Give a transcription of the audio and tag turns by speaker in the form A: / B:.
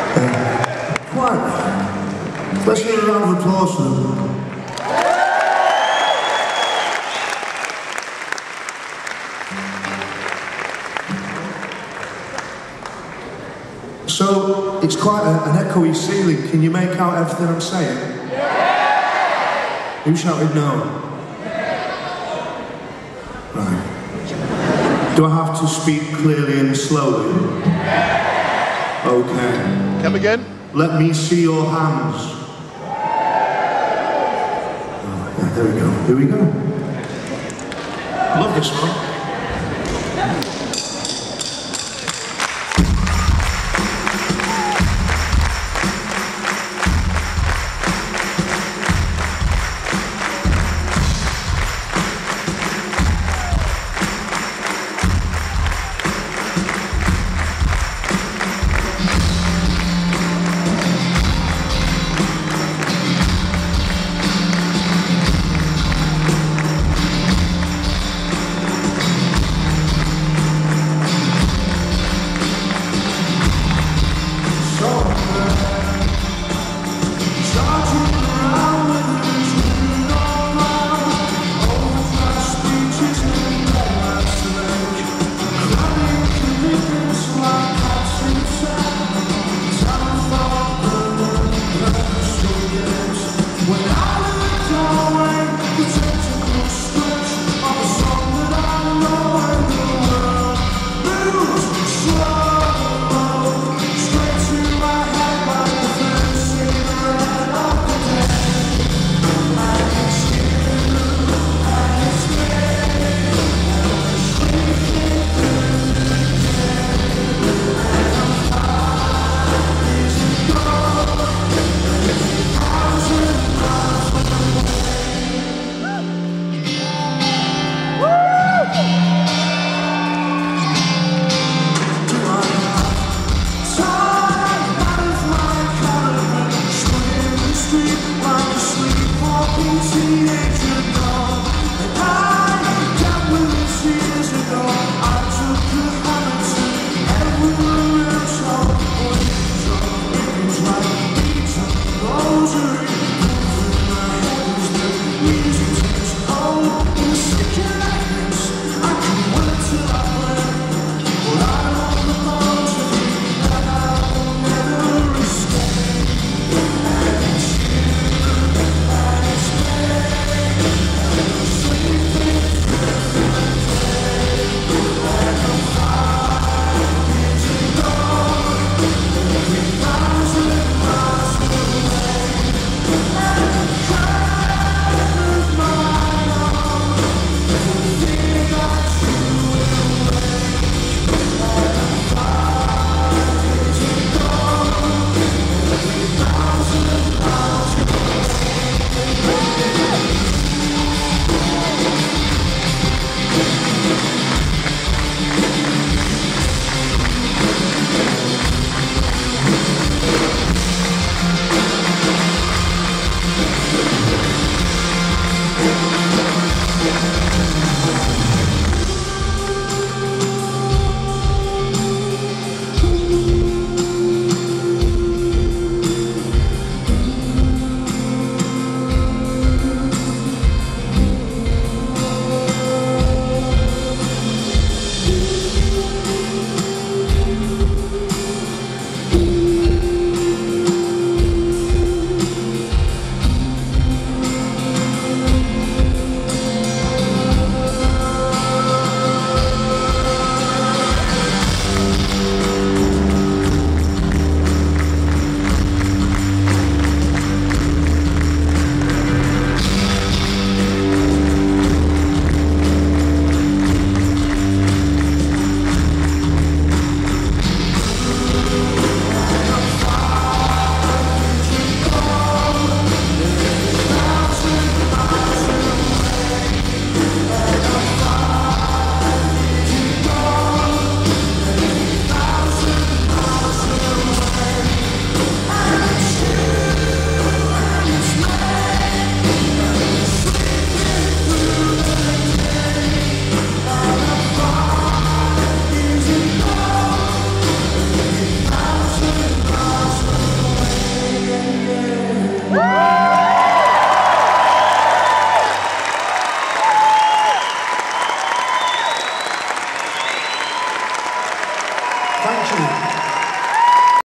A: Quite right. Let's give a round of applause for them. So, it's quite an echoey ceiling. Can you make out everything I'm saying? Yeah. Who shouted no? Yeah. Right. Do I have to speak clearly and slowly? Yeah. Okay.
B: Come again?
A: Let me see your hands. Oh, yeah, there we go. Here we go. I love this one.